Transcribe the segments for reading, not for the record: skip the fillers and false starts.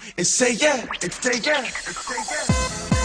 and say yeah, and say yeah, and say yeah.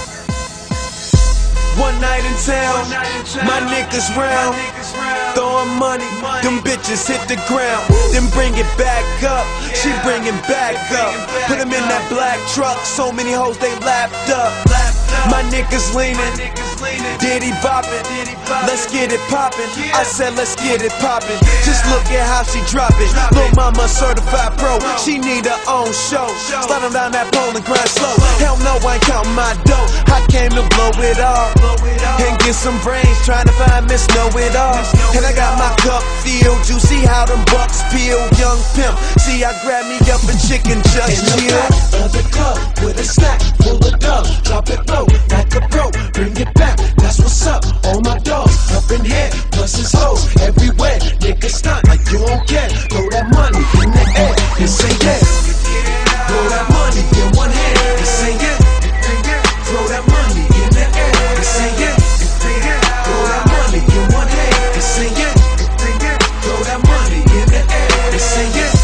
One night in town, my niggas round, throwing money, them bitches hit the ground, then bring it back up, she bring it back up, put them in that black truck, so many hoes they lapped up, my niggas leaning, Diddy bopping, let's get it poppin', I said let's get it poppin', just look at how she drop it, Lil' mama certified pro, she need her own show, sliding down that pole and grind slow, hell no I ain't counting my dough, I came to blow it all, and get some brains, trying to find Miss Know-It-All. And I got my cup filled, you see how them bucks peel. Young pimp, see I grab me up a chicken just chill. In the back of the club with a stack full of dubs, drop it low like a pro, bring it back, that's what's up. All my dogs up in here, plus his hoes everywhere. Niggas stunt like you don't care. Throw that money in the air and say yeah. Throw that money in one hand and say yeah. Throw that money in the air and say yeah. Throw that money in one hand and say yeah. Throw that money in the air and say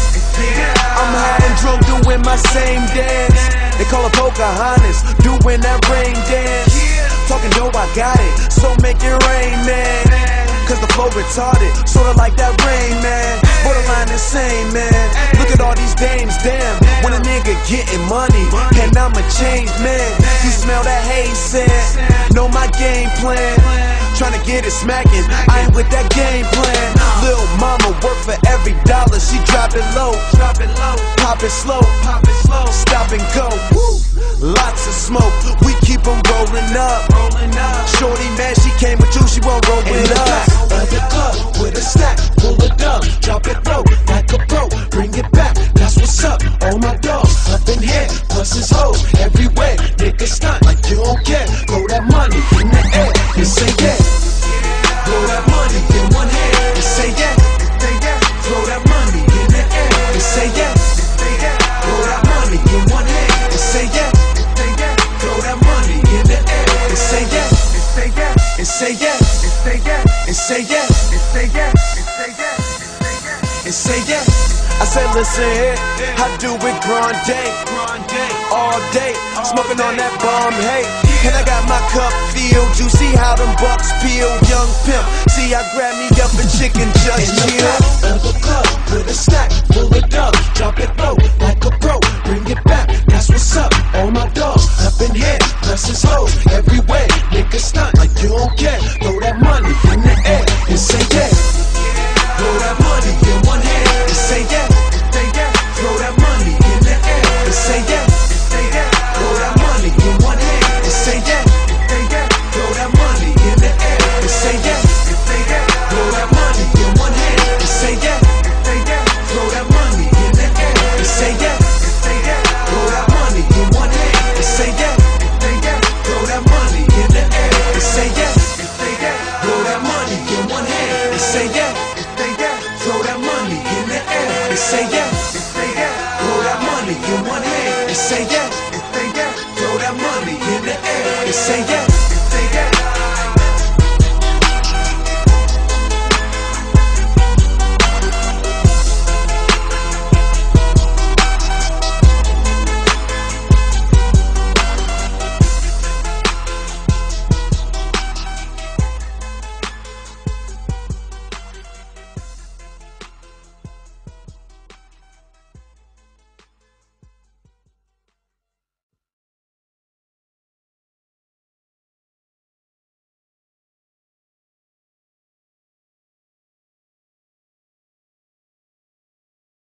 yeah. I'm high and drunk doing my same dance. They call her Pocahontas, doing that rain dance. Talking dope, I got it, so make it rain, man. Cause the flow retarded, sorta like that rain, man. Borderline insane, man. Look at all these dames, damn. When a nigga getting money, and I'm a changed man. You smell that haze scent, know my game plan. Tryna get it smacking, I ain't with that game plan. Lil' mama work for every dollar, she drop it low, pop it slow, stop and go. Lots of smoke, we keep 'em rolling up. Shorty mad, she came with you, she won't roll with us. In the back of the club with a stack full of dubs, drop it low like a pro, bring it back, that's what's up. All my dogs up in here, plus his hoes everywhere. Niggas stunt like you don't care. Throw that money in the air and say yeah. Throw that money in one hand and say yeah. Throw that money in the air and say yeah. Throw that money in one hand and say yeah. Throw that money in the air and say yeah. And say yeah. And say yeah. And say yeah. I said listen here, I do it grande, all day, smoking on that bomb hay. And I got my cup filled, you see how them bucks peel. Young pimp, see I grab me up a chicken just chill. In the back of the club with a stack full of dubs, drop it low like a pro, bring it back, that's what's up. All my dogs up in here, plus his hoes everywhere. Niggas stunt like you don't care. Throw that money in the air and say yeah. Throw that money in one hand and say yeah. Throw that money in the air and say yeah. Throw that money in one hand and say yeah. Throw that money in the air and say yeah. Throw that money in one hand and say yeah. Throw that money in the air and say yeah. Throw that money in one hand and say yeah. Throw that money in the air and say yeah. Throw that money in one hand and say yeah. Throw that money in the air and say yeah. Throw that money in one hand and say yeah. Throw that money in the air and say yeah.